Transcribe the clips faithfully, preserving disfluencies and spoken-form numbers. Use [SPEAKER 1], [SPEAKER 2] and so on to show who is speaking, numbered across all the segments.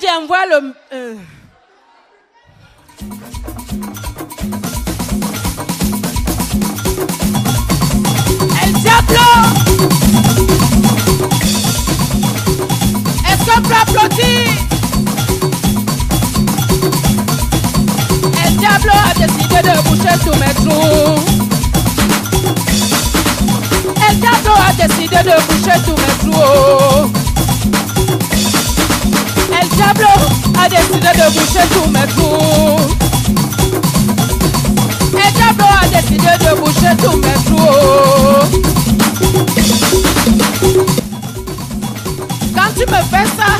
[SPEAKER 1] dit envoie le... Euh. El Diablo! Est-ce qu'on peut applaudir? El Diablo a décidé de boucher tous mes trous. El Diablo a décidé de boucher tous mes trous. El Diablo a décidé de boucher tous mes trous. El Diablo a décidé de boucher tous mes trous. Quand tu me fais ça,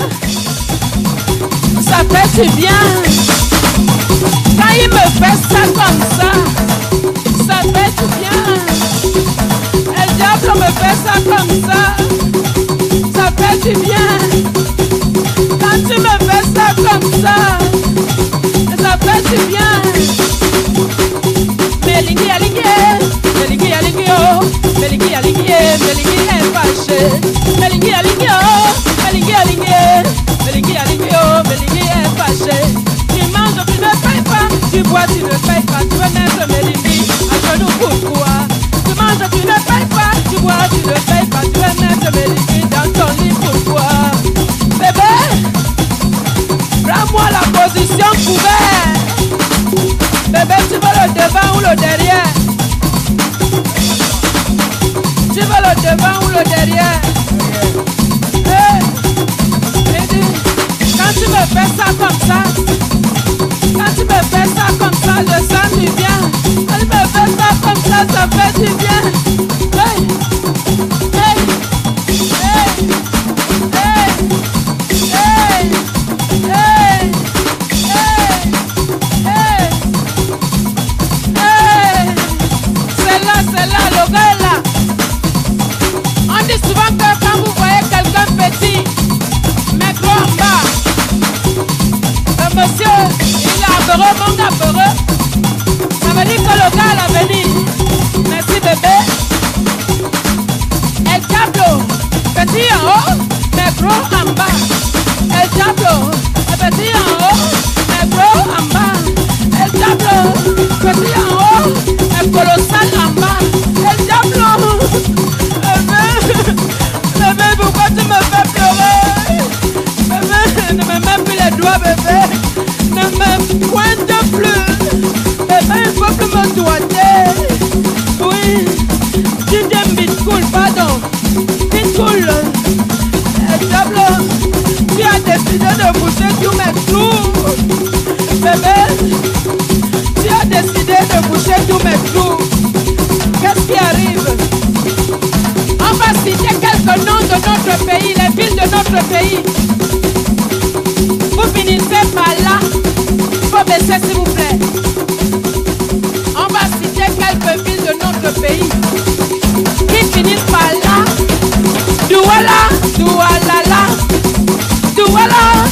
[SPEAKER 1] ça fait du bien. Quand il me fait ça comme ça, ça fait du bien. El Diablo me fait ça comme ça, ça fait du bien. Quand tu me fais ça comme ça, ça fait du bien. Melingi alingi, melingi alingi oh, melingi alingi, melingi est fâché. Melingi alingi oh, melingi alingi, melingi alingi oh, melingi est fâché. Tu manges, tu ne payes pas, tu bois, tu ne payes pas, tu veux mettre melingi à genoux pourquoi? Tu manges, tu ne payes pas, tu bois, tu ne payes pas, tu veux mettre melingi dans ton lit pourquoi? Bébé, prends-moi la position couverte. Bébé, tu veux le devant ou le derrière? Tu veux le devant ou le derrière? Hey, hey, quand tu me fais ça comme ça, quand tu me fais ça comme ça, je sens du bien. Quand tu me fais ça comme ça, ça fait du bien. Hey, hey, hey, hey, hey, hey, hey, hey. C'est là, c'est là, le gars est là. On dit souvent que quand vous voyez quelqu'un petit, mais gros en bas, le monsieur, il est apeureux, mon gars apeureux. Ça veut dire que le gars a l'avenir. Merci bébé. El Diablo, petit en haut, mais gros en bas. El Diablo, petit en haut, mais gros en bas. El Diablo, petit en haut, mais colossal en bas. El Diablo, bébé, bébé, pourquoi tu me fais pleurer? Bébé, ne me mets plus les doigts, bébé. Ne me pointe plus. Bébé, il faut plus me doigter. Oui, tu t'aimes vite cool, pardon. Vite cool. El Diablo, tu as décidé de boucher tous mes trous. Bébé, tu as décidé de boucher tous mes trous. Qu'est-ce qui arrive? On va citer quelques noms de notre pays, les villes de notre pays. Vous finissez par là. Il faut baisser s'il vous plaît. On va citer quelques villes de notre pays qui finissent par là. Douala, Doualala, Douala,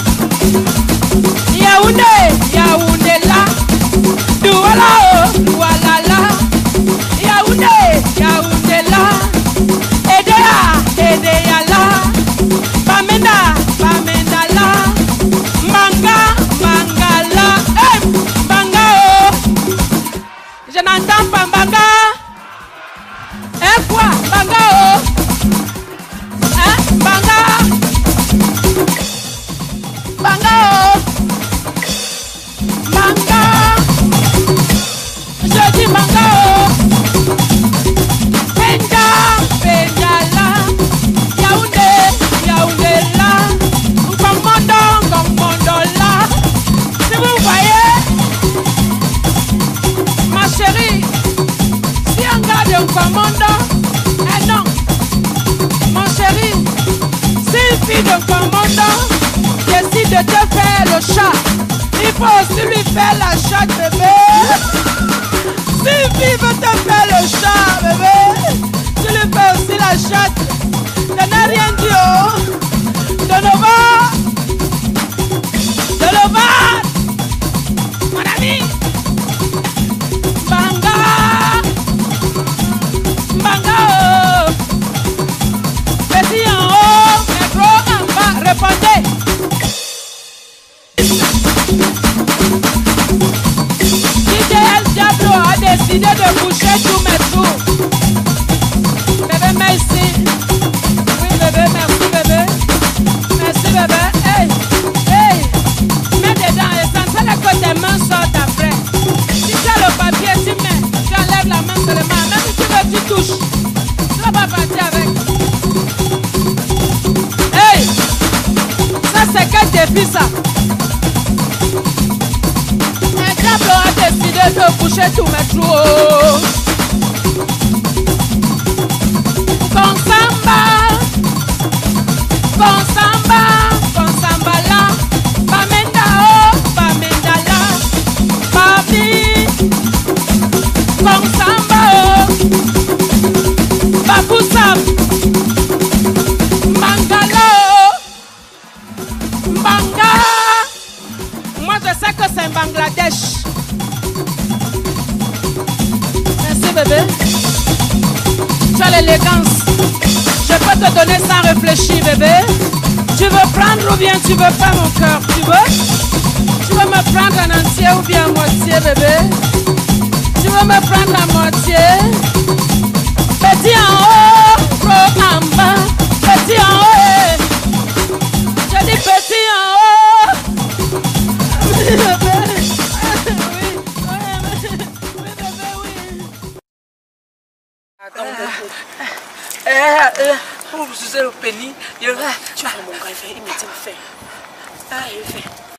[SPEAKER 1] Yaoundé, Yaoundé là, Douala, Doualala, Yaoundé, Yaoundé là, Edea, Edea là, Bamenda, Bamenda là, Manga, Manga là, eh, Manga oh, je n'entends pas Manga, eh quoi, Manga oh. Banga, Banga, Banga, je dis Banga, Benja, Benja là, Yaoundé, Yaoundé là, Ngomondo, Ngomondo là. Si vous voyez, ma chérie, si on garde Ngomondo, eh non, mon chéri. Si une fille de commandant décide de te faire le chat, il faut aussi lui faire la chatte, bébé. Si une fille veut te faire le chat, bébé, tu lui fais aussi la chatte. Je n'ai rien dit, oh. De Nova, de Nova, mon ami. Banga, Banga, oh. Petit en haut. Répondez. c'est quel défi ça? Un diable a décidé de coucher tous mes trous. Consamba, consamba, consamba la, bamenda oh, bamenda la, babi, consamba oh, babusam, mangala oh, manga. Moi je sais que c'est Bangladesh. Merci bébé. Tu as l'élégance. Je peux te donner sans réfléchir, bébé. Tu veux prendre ou bien tu veux pas mon cœur? Tu veux? Tu veux me prendre en entier ou bien à moitié, bébé? Tu veux me prendre à moitié? Petit en haut, gros en bas. Petit en haut, eh. Je dis petit en haut. Oui, bébé. Oui, oui, oui, bébé, oui.
[SPEAKER 2] Attends, eh, eh, oh, vous êtes le pénis. Tu vas mon gars, il fait, il me dit, il fait. Ah, il fait.